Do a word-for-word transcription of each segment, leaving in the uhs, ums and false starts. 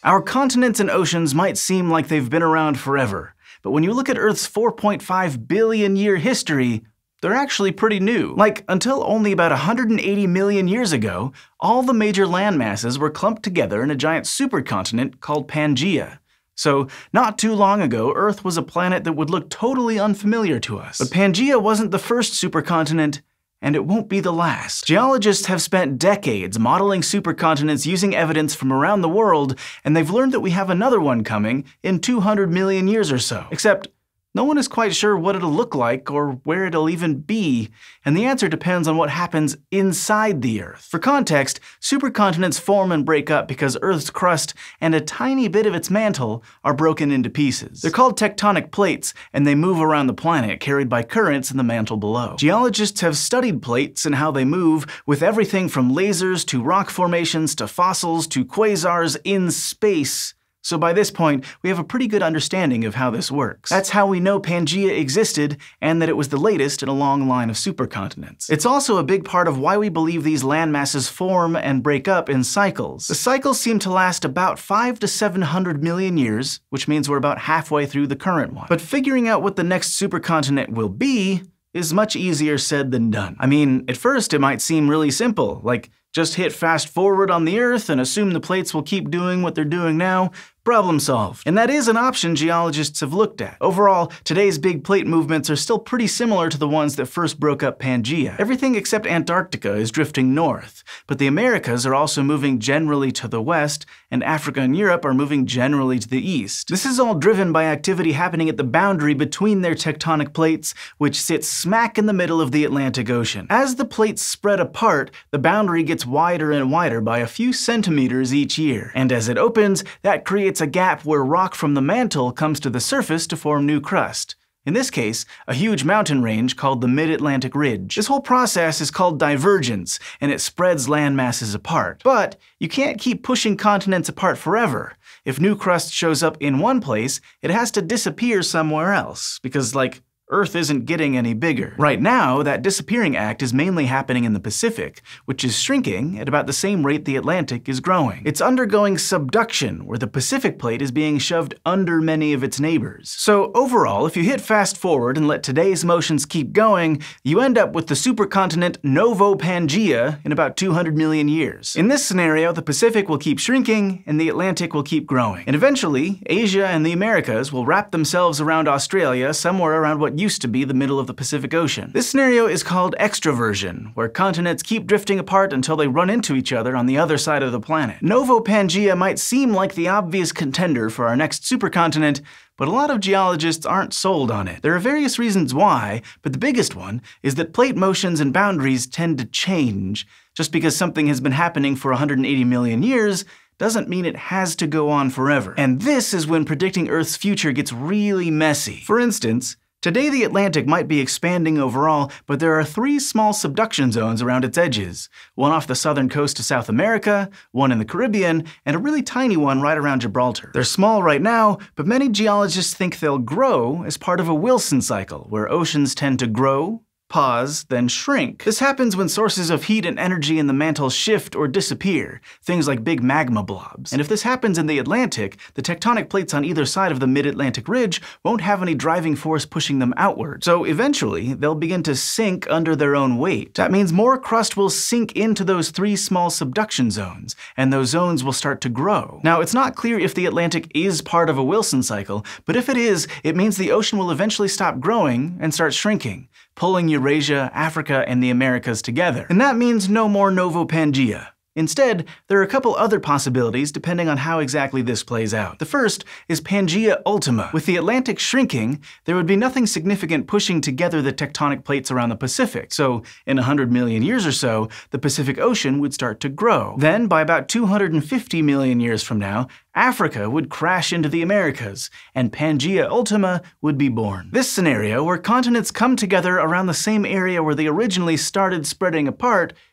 Our continents and oceans might seem like they've been around forever, but when you look at Earth's four point five billion year history, they're actually pretty new. Like, until only about one hundred eighty million years ago, all the major land masses were clumped together in a giant supercontinent called Pangea. So, not too long ago, Earth was a planet that would look totally unfamiliar to us. But Pangea wasn't the first supercontinent, and it won't be the last. Geologists have spent decades modeling supercontinents using evidence from around the world, and they've learned that we have another one coming in two hundred million years or so. Except, no one is quite sure what it'll look like or where it'll even be, and the answer depends on what happens inside the Earth. For context, supercontinents form and break up because Earth's crust and a tiny bit of its mantle are broken into pieces. They're called tectonic plates, and they move around the planet, carried by currents in the mantle below. Geologists have studied plates and how they move, with everything from lasers to rock formations to fossils to quasars in space. So by this point, we have a pretty good understanding of how this works. That's how we know Pangea existed, and that it was the latest in a long line of supercontinents. It's also a big part of why we believe these land masses form and break up in cycles. The cycles seem to last about five to seven hundred million years, which means we're about halfway through the current one. But figuring out what the next supercontinent will be is much easier said than done. I mean, at first it might seem really simple, like just hit fast forward on the Earth and assume the plates will keep doing what they're doing now. Problem solved. And that is an option geologists have looked at. Overall, today's big plate movements are still pretty similar to the ones that first broke up Pangea. Everything except Antarctica is drifting north, but the Americas are also moving generally to the west, and Africa and Europe are moving generally to the east. This is all driven by activity happening at the boundary between their tectonic plates, which sits smack in the middle of the Atlantic Ocean. As the plates spread apart, the boundary gets wider and wider by a few centimeters each year, and as it opens, that creates a gap where rock from the mantle comes to the surface to form new crust. In this case, a huge mountain range called the Mid-Atlantic Ridge. This whole process is called divergence, and it spreads land masses apart. But you can't keep pushing continents apart forever. If new crust shows up in one place, it has to disappear somewhere else, because, like, Earth isn't getting any bigger. Right now, that disappearing act is mainly happening in the Pacific, which is shrinking at about the same rate the Atlantic is growing. It's undergoing subduction, where the Pacific plate is being shoved under many of its neighbors. So overall, if you hit fast forward and let today's motions keep going, you end up with the supercontinent Novo Pangea in about two hundred million years. In this scenario, the Pacific will keep shrinking and the Atlantic will keep growing. And eventually, Asia and the Americas will wrap themselves around Australia somewhere around what used to be the middle of the Pacific Ocean. This scenario is called extraversion, where continents keep drifting apart until they run into each other on the other side of the planet. Novo Pangea might seem like the obvious contender for our next supercontinent, but a lot of geologists aren't sold on it. There are various reasons why, but the biggest one is that plate motions and boundaries tend to change. Just because something has been happening for one hundred eighty million years doesn't mean it has to go on forever. And this is when predicting Earth's future gets really messy. For instance, today the Atlantic might be expanding overall, but there are three small subduction zones around its edges. One off the southern coast of South America, one in the Caribbean, and a really tiny one right around Gibraltar. They're small right now, but many geologists think they'll grow as part of a Wilson cycle, where oceans tend to grow, pause, then shrink. This happens when sources of heat and energy in the mantle shift or disappear, things like big magma blobs. And if this happens in the Atlantic, the tectonic plates on either side of the Mid-Atlantic Ridge won't have any driving force pushing them outward. So eventually, they'll begin to sink under their own weight. That means more crust will sink into those three small subduction zones, and those zones will start to grow. Now, it's not clear if the Atlantic is part of a Wilson cycle, but if it is, it means the ocean will eventually stop growing and start shrinking, pulling Eurasia, Africa, and the Americas together. And that means no more Novo Pangea. Instead, there are a couple other possibilities depending on how exactly this plays out. The first is Pangea Ultima. With the Atlantic shrinking, there would be nothing significant pushing together the tectonic plates around the Pacific, so in one hundred million years or so, the Pacific Ocean would start to grow. Then, by about two hundred fifty million years from now, Africa would crash into the Americas, and Pangea Ultima would be born. This scenario, where continents come together around the same area where they originally started spreading apart,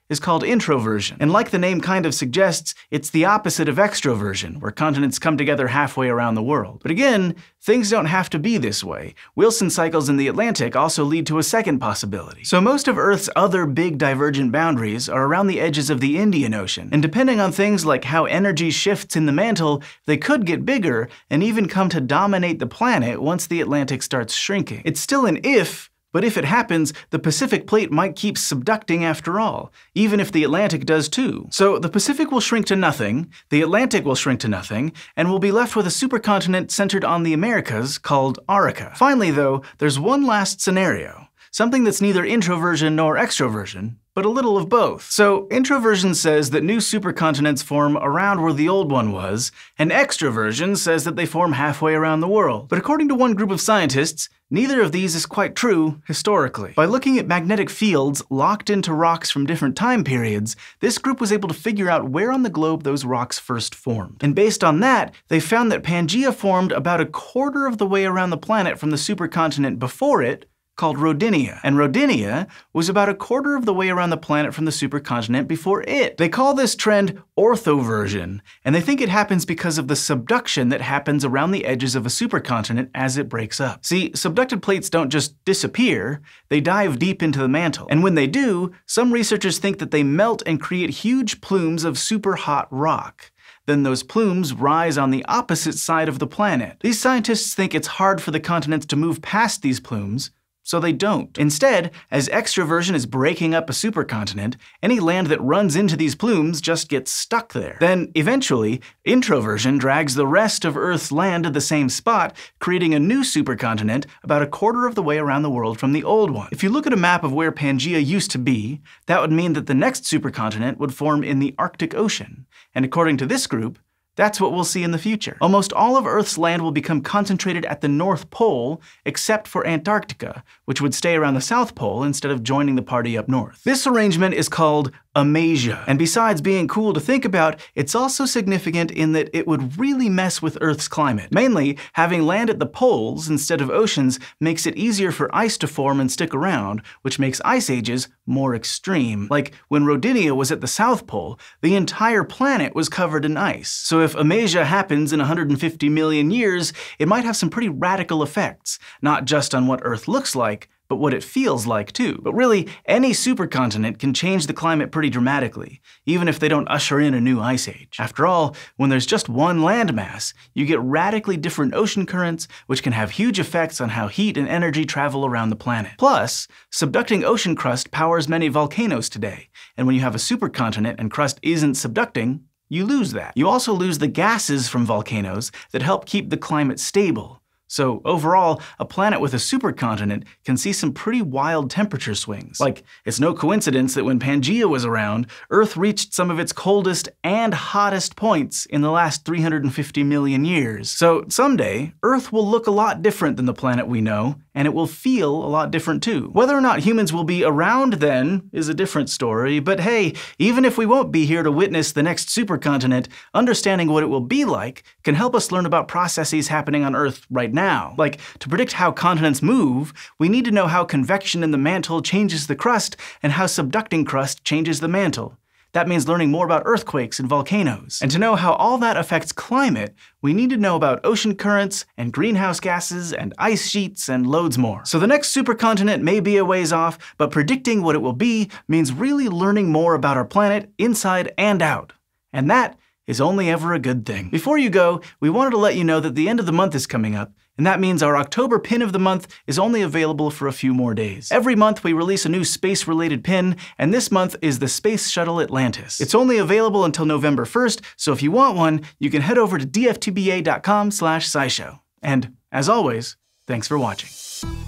is called introversion. And like the name kind of suggests, it's the opposite of extroversion, where continents come together halfway around the world. But again, things don't have to be this way. Wilson cycles in the Atlantic also lead to a second possibility. So most of Earth's other big divergent boundaries are around the edges of the Indian Ocean. And depending on things like how energy shifts in the mantle, they could get bigger and even come to dominate the planet once the Atlantic starts shrinking. It's still an if, but if it happens, the Pacific plate might keep subducting after all, even if the Atlantic does too. So the Pacific will shrink to nothing, the Atlantic will shrink to nothing, and we'll be left with a supercontinent centered on the Americas called Arica. Finally though, there's one last scenario. Something that's neither introversion nor extroversion, but a little of both. So introversion says that new supercontinents form around where the old one was, and extroversion says that they form halfway around the world. But according to one group of scientists, neither of these is quite true historically. By looking at magnetic fields locked into rocks from different time periods, this group was able to figure out where on the globe those rocks first formed. And based on that, they found that Pangea formed about a quarter of the way around the planet from the supercontinent before it, called Rodinia. And Rodinia was about a quarter of the way around the planet from the supercontinent before it. They call this trend orthoversion, and they think it happens because of the subduction that happens around the edges of a supercontinent as it breaks up. See, subducted plates don't just disappear, they dive deep into the mantle. And when they do, some researchers think that they melt and create huge plumes of super hot rock. Then those plumes rise on the opposite side of the planet. These scientists think it's hard for the continents to move past these plumes, so they don't. Instead, as extroversion is breaking up a supercontinent, any land that runs into these plumes just gets stuck there. Then, eventually, introversion drags the rest of Earth's land to the same spot, creating a new supercontinent about a quarter of the way around the world from the old one. If you look at a map of where Pangea used to be, that would mean that the next supercontinent would form in the Arctic Ocean. And according to this group, that's what we'll see in the future. Almost all of Earth's land will become concentrated at the North Pole, except for Antarctica, which would stay around the South Pole instead of joining the party up north. This arrangement is called Amasia, and besides being cool to think about, it's also significant in that it would really mess with Earth's climate. Mainly, having land at the poles instead of oceans makes it easier for ice to form and stick around, which makes ice ages more extreme. Like when Rodinia was at the South Pole, the entire planet was covered in ice. So if Amasia happens in one hundred fifty million years, it might have some pretty radical effects, not just on what Earth looks like, but what it feels like too. But really, any supercontinent can change the climate pretty dramatically, even if they don't usher in a new ice age. After all, when there's just one landmass, you get radically different ocean currents, which can have huge effects on how heat and energy travel around the planet. Plus, subducting ocean crust powers many volcanoes today, and when you have a supercontinent and crust isn't subducting, you lose that. You also lose the gases from volcanoes that help keep the climate stable. So overall, a planet with a supercontinent can see some pretty wild temperature swings. Like, it's no coincidence that when Pangea was around, Earth reached some of its coldest and hottest points in the last three hundred fifty million years. So someday, Earth will look a lot different than the planet we know, and it will feel a lot different too. Whether or not humans will be around then is a different story, but hey, even if we won't be here to witness the next supercontinent, understanding what it will be like can help us learn about processes happening on Earth right now. Like, to predict how continents move, we need to know how convection in the mantle changes the crust and how subducting crust changes the mantle. That means learning more about earthquakes and volcanoes. And to know how all that affects climate, we need to know about ocean currents and greenhouse gases and ice sheets and loads more. So the next supercontinent may be a ways off, but predicting what it will be means really learning more about our planet inside and out. And that is only ever a good thing. Before you go, we wanted to let you know that the end of the month is coming up, and that means our October pin of the month is only available for a few more days. Every month we release a new space-related pin, and this month is the Space Shuttle Atlantis. It's only available until November first, so if you want one, you can head over to d f t b a dot com slash scishow. And as always, thanks for watching.